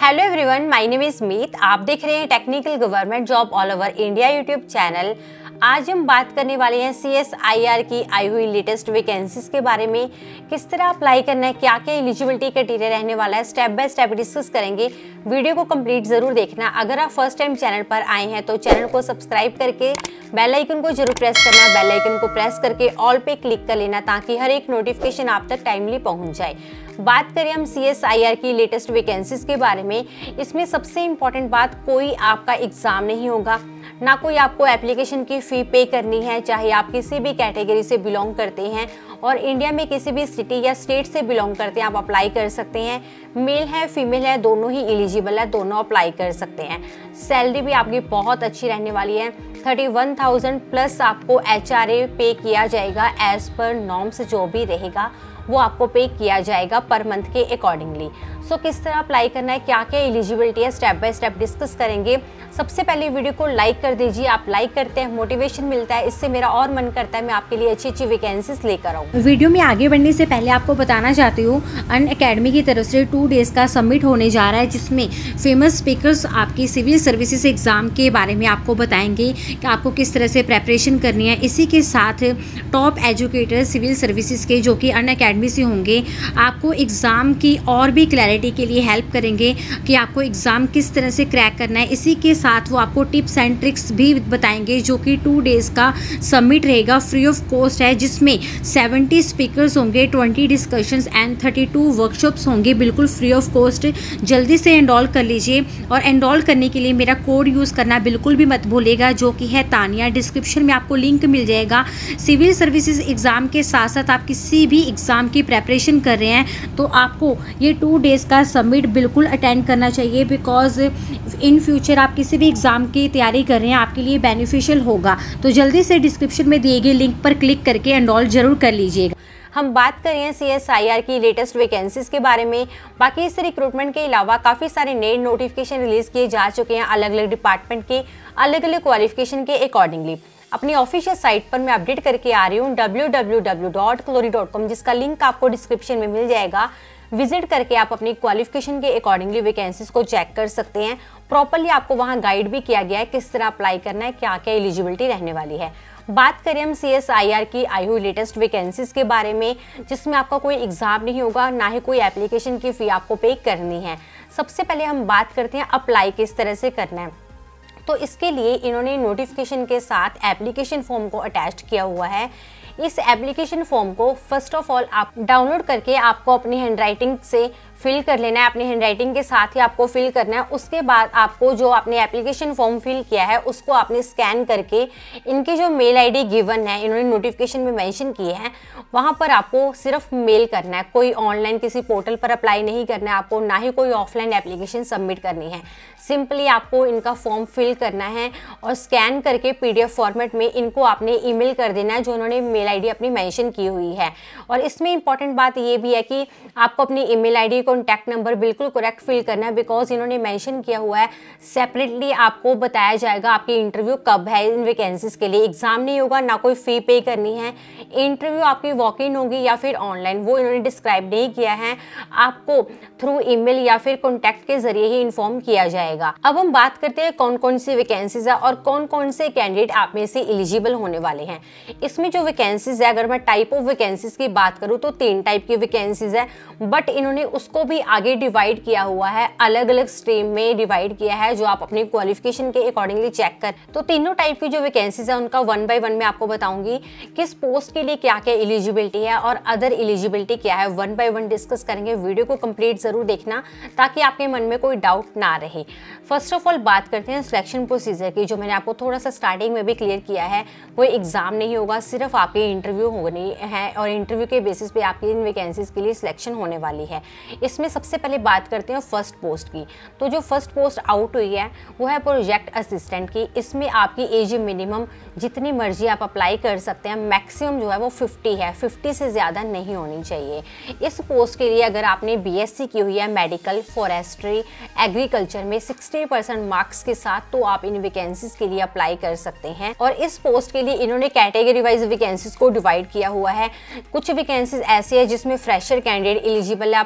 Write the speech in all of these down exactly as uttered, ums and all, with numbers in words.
Hello everyone, my name is Meet. आप देख रहे हैं technical government job all over India YouTube channel. आज हम बात करने वाले हैं सी एस आई आर की आई हुई लेटेस्ट वैकेंसीज के बारे में। किस तरह अप्लाई करना है, क्या क्या एलिजिबिलिटी क्राइटेरिया रहने वाला है, स्टेप बाय स्टेप डिस्कस करेंगे। वीडियो को कंप्लीट जरूर देखना। अगर आप फर्स्ट टाइम चैनल पर आए हैं तो चैनल को सब्सक्राइब करके बेल आइकन को जरूर प्रेस करना। बेल आइकन को प्रेस करके ऑल पे क्लिक कर लेना ताकि हर एक नोटिफिकेशन आप तक टाइमली पहुंच जाए। बात करें हम सी एस आई आर की लेटेस्ट वैकेंसीज के बारे में, इसमें सबसे इम्पॉर्टेंट बात, कोई आपका एग्जाम नहीं होगा, ना कोई आपको एप्लीकेशन की फ़ी पे करनी है। चाहे आप किसी भी कैटेगरी से बिलोंग करते हैं और इंडिया में किसी भी सिटी या स्टेट से बिलोंग करते हैं, आप अप्लाई कर सकते हैं। मेल है फीमेल है दोनों ही एलिजिबल है, दोनों अप्लाई कर सकते हैं। सैलरी भी आपकी बहुत अच्छी रहने वाली है। थर्टी वन थाउजेंड प्लस आपको एच आर ए पे किया जाएगा। एज पर नॉर्म्स जो भी रहेगा वो आपको पे किया जाएगा पर मंथ के अकॉर्डिंगली। सो so, किस तरह अप्लाई करना है, क्या क्या एलिजिबिलिटी है, स्टेप बाय स्टेप डिस्कस करेंगे। सबसे पहले वीडियो को लाइक कर दीजिए। आप लाइक करते हैं, मोटिवेशन मिलता है, इससे मेरा और मन करता है मैं आपके लिए अच्छी अच्छी वैकेंसीज लेकर आऊँ। वीडियो में आगे बढ़ने से पहले आपको बताना चाहती हूँ, अन अकेडमी की तरफ से टू डेज का समिट होने जा रहा है, जिसमें फेमस स्पीकर्स आपकी सिविल सर्विसेज एग्जाम के बारे में आपको बताएंगे कि आपको किस तरह से प्रेपरेशन करनी है। इसी के साथ टॉप एजुकेटर सिविल सर्विसेज के जो कि अन अकेडमी से होंगे, आपको एग्ज़ाम की और भी क्लैरिटी के लिए हेल्प करेंगे कि आपको एग्ज़ाम किस तरह से क्रैक करना है। इसी के साथ वो आपको टिप्स एंड ट्रिक्स भी बताएंगे, जो कि टू डेज़ का समिट रहेगा, फ्री ऑफ कॉस्ट है, जिसमें सेवेंटी स्पीकर्स होंगे, twenty discussions and thirty two workshops होंगे, बिल्कुल फ्री ऑफ कॉस्ट। जल्दी से एनरोल कर लीजिए और एनरोल करने के लिए मेरा कोड यूज़ करना बिल्कुल भी मत भूलेगा, जो कि है तानिया। डिस्क्रिप्शन में आपको लिंक मिल जाएगा। सिविल सर्विसेज एग्ज़ाम के साथ साथ आप किसी भी एग्ज़ाम की प्रेपरेशन कर रहे हैं तो आपको ये टू डेज़ का समिट बिल्कुल अटेंड करना चाहिए, बिकॉज इन फ्यूचर आप किसी भी एग्ज़ाम की तैयारी कर रहे हैं, आपके लिए बेनिफिशियल होगा। तो जल्दी से डिस्क्रिप्शन में दिए गए लिंक पर क्लिक करके एनरोल जरूर कर लीजिएगा। हम बात कर रहे हैं सी एस आई आर की लेटेस्ट वैकेंसीज के बारे में। बाकी इस रिक्रूटमेंट के अलावा काफ़ी सारे नए नोटिफिकेशन रिलीज़ किए जा चुके हैं अलग अलग डिपार्टमेंट के, अलग अलग क्वालिफिकेशन के अकॉर्डिंगली। अपनी ऑफिशियल साइट पर मैं अपडेट करके आ रही हूँ W W W dot clory dot com, जिसका लिंक आपको डिस्क्रिप्शन में मिल जाएगा। विजिट करके आप अपनी क्वालिफिकेशन के अकॉर्डिंगली वैकेंसीज को चेक कर सकते हैं। प्रॉपर्ली आपको वहाँ गाइड भी किया गया है किस तरह अप्लाई करना है, क्या क्या एलिजिबिलिटी रहने वाली है। बात करें हम सी एस आई आर की आई हुई लेटेस्ट वैकेंसीज के बारे में, जिसमें आपका कोई एग्जाम नहीं होगा, ना ही कोई एप्लीकेशन की फ़ी आपको पे करनी है। सबसे पहले हम बात करते हैं अप्लाई किस तरह से करना है। तो इसके लिए इन्होंने नोटिफिकेशन के साथ एप्लीकेशन फॉर्म को अटैच किया हुआ है। इस एप्लीकेशन फॉर्म को फर्स्ट ऑफ ऑल आप डाउनलोड करके आपको अपनी हैंडराइटिंग से फिल कर लेना है। अपनी हैंडराइटिंग के साथ ही आपको फिल करना है। उसके बाद आपको जो आपने एप्लीकेशन फॉर्म फिल किया है उसको आपने स्कैन करके इनकी जो मेल आईडी गिवन है, इन्होंने नोटिफिकेशन में मेंशन किए हैं, वहाँ पर आपको सिर्फ मेल करना है। कोई ऑनलाइन किसी पोर्टल पर अप्लाई नहीं करना है आपको, ना ही कोई ऑफलाइन एप्लीकेशन सबमिट करनी है। सिंपली आपको इनका फॉर्म फिल करना है और स्कैन करके पीडीएफ फॉर्मेट में इनको आपने ईमेल कर देना है, जो उन्होंने मेल आईडी अपनी मेंशन की हुई है। और इसमें इंपॉर्टेंट बात ये भी है कि आपको अपनी ईमेल आईडी, कॉन्टैक्ट नंबर बिल्कुल करेक्ट फिल करना है, बिकॉज इन्होंने मेंशन किया हुआ है सेपरेटली आपको बताया जाएगा आपकी इंटरव्यू कब है। इन वैकेंसीज के लिए एग्जाम नहीं होगा, ना कोई फ़ी पे करनी है। इंटरव्यू आपकी वॉक इन होगी या फिर ऑनलाइन, वो इन्होंने डिस्क्राइब नहीं किया है। आपको थ्रू ईमेल या फिर कॉन्टैक्ट के जरिए ही इन्फॉर्म किया जाएगा। अब हम बात करते हैं कौन कौन सी वैकेंसीज है और कौन कौन से कैंडिडेट आप में से एलिजिबल होने वाले हैं। इसमें जो वैकेंसीज है, अगर मैं टाइप ऑफ वैकेंसीज की बात करूँ तो तीन टाइप की वैकेंसीज है, बट इन्होंने उसको भी आगे डिवाइड किया हुआ है, अलग अलग स्ट्रीम में डिवाइड किया है, जो आप अपनी क्वालिफिकेशन के अकॉर्डिंगली चेक कर। तो तीनों टाइप की जो वैकेंसीज है उनका वन बाय वन मैं आपको बताऊंगी, किस पोस्ट के लिए क्या क्या एलिजिबिलिटी है और अदर एलिजिबिलिटी क्या है, वन बाय वन डिस्कस करेंगे। वीडियो को कंप्लीट जरूर देखना ताकि आपके मन में कोई डाउट ना रहे। फर्स्ट ऑफ ऑल बात करते हैं सिलेक्शन प्रोसीजर की, जो मैंने आपको थोड़ा सा स्टार्टिंग में भी क्लियर किया है। कोई एग्जाम नहीं होगा, सिर्फ आपकी इंटरव्यू होनी है और इंटरव्यू के बेसिस पे आपकी इन वैकेंसीज के लिए सिलेक्शन होने वाली है। इसमें सबसे पहले बात करते हैं फर्स्ट पोस्ट की। तो जो फर्स्ट पोस्ट आउट हुई है वो है प्रोजेक्ट असिस्टेंट की। इसमें आपकी एज मिनिमम जितनी मर्जी आप अप्लाई कर सकते हैं, मैक्सिमम जो है वो फिफ्टी है, फिफ्टी से ज़्यादा नहीं होनी चाहिए। इस पोस्ट के लिए अगर आपने बीएससी की हुई है मेडिकल, फॉरेस्ट्री, एग्रीकल्चर में सिक्सटी परसेंट मार्क्स के साथ, तो आप इन वैकेंसीज के लिए अप्लाई कर सकते हैं। और इस पोस्ट के लिए इन्होंने कैटेगरी वाइज वैकेंसीज को डिवाइड किया हुआ है। कुछ वैकेंसीज ऐसी है जिसमें फ्रेशर कैंडिडेट एलिजिबल है, अप्लाई कर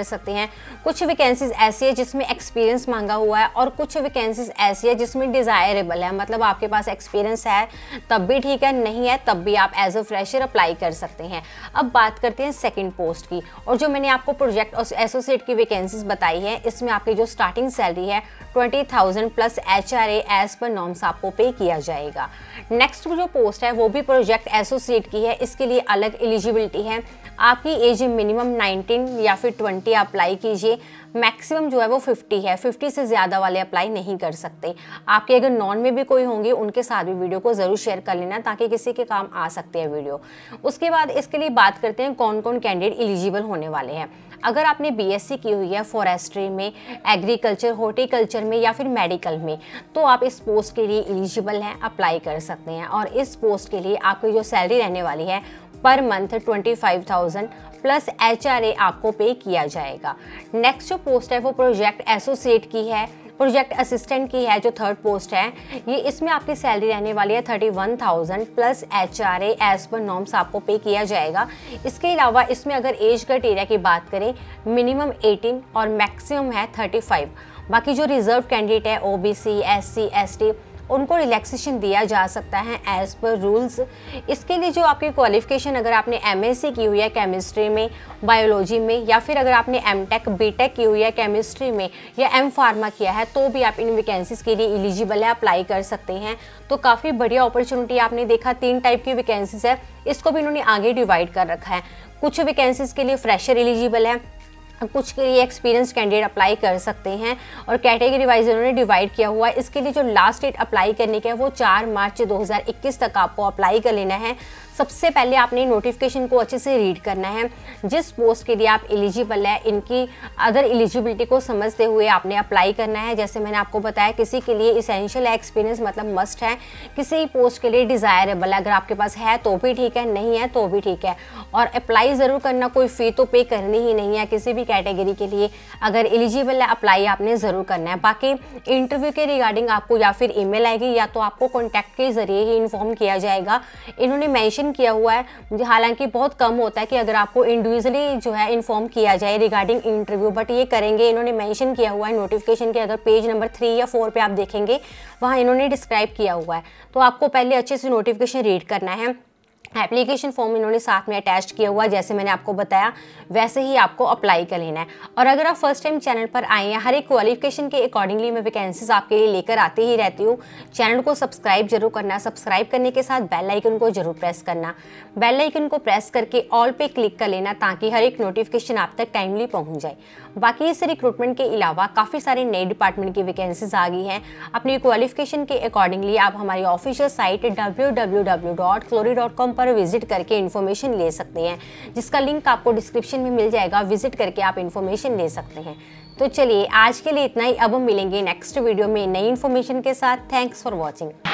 सकते हैं। कुछ वैकेंसीज ऐसी है जिसमें एक्सपीरियंस मांगा हुआ है और कुछ वैकेंसीज ऐसी है जिसमें डिज़ायरेबल है, मतलब आपके पास एक्सपीरियंस है तब भी ठीक है, नहीं है तब भी आप एज अ फ्रेशर अप्लाई कर सकते हैं। अब बात करते हैं सेकंड पोस्ट की, और जो मैंने आपको प्रोजेक्ट एसोसिएट की वैकेंसीज बताई है इसमें आपकी जो स्टार्टिंग सैलरी है twenty thousand plus H R A as per norms आपको पे किया जाएगा। नेक्स्ट जो पोस्ट है वो भी प्रोजेक्ट एसोसिएट की है, इसके लिए अलग एलिजिबिलिटी है। आपकी एज मिनिमम नाइनटीन या फिर ट्वेंटी अप्लाई कीजिए, मैक्सिमम जो है वो फिफ्टी है, फिफ्टी से ज़्यादा वाले अप्लाई नहीं कर सकते। आपके अगर नॉन में भी कोई होंगे उनके साथ भी वीडियो को ज़रूर शेयर कर लेना ताकि किसी के काम आ सकते हैं वीडियो। उसके बाद इसके लिए बात करते हैं कौन कौन कैंडिडेट एलिजिबल होने वाले हैं। अगर आपने बीएससी की हुई है फॉरेस्ट्री में, एग्रीकल्चर, हॉर्टिकल्चर में या फिर मेडिकल में, तो आप इस पोस्ट के लिए एलिजिबल हैं, अप्लाई कर सकते हैं। और इस पोस्ट के लिए आपकी जो सैलरी रहने वाली है per month twenty five thousand plus H R A आपको पे किया जाएगा। नेक्स्ट जो पोस्ट है वो प्रोजेक्ट एसोसिएट की है, प्रोजेक्ट असिस्टेंट की है जो थर्ड पोस्ट है। ये इसमें आपकी सैलरी रहने वाली है thirty one thousand plus H R A as per norms आपको पे किया जाएगा। इसके अलावा इसमें अगर एज क्राइटेरिया की बात करें मिनिमम एटीन और मैक्सिमम है थर्टी फाइव। बाकी जो रिजर्व कैंडिडेट है O B C, S C, S T, उनको रिलैक्सेशन दिया जा सकता है एज़ पर रूल्स। इसके लिए जो आपकी क्वालिफिकेशन, अगर आपने एमएससी की हुई है केमिस्ट्री में, बायोलॉजी में, या फिर अगर आपने एमटेक, बीटेक की हुई है केमिस्ट्री में या एम फार्मा किया है, तो भी आप इन वैकेंसीज़ के लिए एलिजिबल है, अप्लाई कर सकते हैं। तो काफ़ी बढ़िया अपॉर्चुनिटी। आपने देखा तीन टाइप की वैकेंसीज है, इसको भी इन्होंने आगे डिवाइड कर रखा है। कुछ वैकेंसीज़ के लिए फ्रेशर एलिजिबल है, कुछ के लिए एक्सपीरियंस कैंडिडेट अप्लाई कर सकते हैं, और कैटेगरी वाइज उन्होंने डिवाइड किया हुआ है। इसके लिए जो लास्ट डेट अप्लाई करने का है वो चार मार्च दो हज़ार इक्कीस तक आपको अप्लाई कर लेना है। सबसे पहले आपने नोटिफिकेशन को अच्छे से रीड करना है। जिस पोस्ट के लिए आप एलिजिबल है इनकी अदर एलिजिबिलिटी को समझते हुए आपने अप्लाई करना है। जैसे मैंने आपको बताया, किसी के लिए इसेंशियल एक्सपीरियंस मतलब मस्ट है, किसी पोस्ट के लिए डिज़ायरेबल है, अगर आपके पास है तो भी ठीक है, नहीं है तो भी ठीक है। और अप्लाई ज़रूर करना, कोई फ़ी तो पे करनी ही नहीं है किसी भी कैटेगरी के लिए। अगर एलिजिबल है अप्लाई आपने ज़रूर करना है। बाकी इंटरव्यू के रिगार्डिंग आपको या फिर ईमेल आएगी या तो आपको कॉन्टैक्ट के ज़रिए ही इन्फॉर्म किया जाएगा। इन्होंने मेंशन किया हुआ है, हालांकि बहुत कम होता है कि अगर आपको इंडिविजुअली जो है इन्फॉर्म किया जाए रिगार्डिंग इंटरव्यू, बट ये करेंगे। इन्होंने मेंशन किया हुआ है नोटिफिकेशन के, अगर पेज नंबर थ्री या फोर पे आप देखेंगे वहाँ इन्होंने डिस्क्राइब किया हुआ है। तो आपको पहले अच्छे से नोटिफिकेशन रीड करना है। एप्लीकेशन फॉर्म इन्होंने साथ में अटैच किया हुआ है, जैसे मैंने आपको बताया वैसे ही आपको अप्लाई कर लेना है। और अगर आप फर्स्ट टाइम चैनल पर आए हैं, हर एक क्वालिफिकेशन के अकॉर्डिंगली मैं वैकेंसीज आपके लिए लेकर आती ही रहती हूँ। चैनल को सब्सक्राइब जरूर करना, सब्सक्राइब करने के साथ बेल आइकन को जरूर प्रेस करना। बेल आइकन को प्रेस करके ऑल पे क्लिक कर लेना ताकि हर एक नोटिफिकेशन आप तक टाइमली पहुँच जाए। बाकी इस रिक्रूटमेंट के अलावा काफ़ी सारे नए डिपार्टमेंट की वैकेंसीज आ गई हैं। अपनी क्वालिफिकेशन के अकॉर्डिंगली आप हमारी official site W W W dot clory dot com पर विजिट करके इन्फॉर्मेशन ले सकते हैं, जिसका लिंक आपको डिस्क्रिप्शन में मिल जाएगा। विजिट करके आप इन्फॉर्मेशन ले सकते हैं। तो चलिए आज के लिए इतना ही, अब हम मिलेंगे नेक्स्ट वीडियो में नई इन्फॉर्मेशन के साथ। Thanks for watching.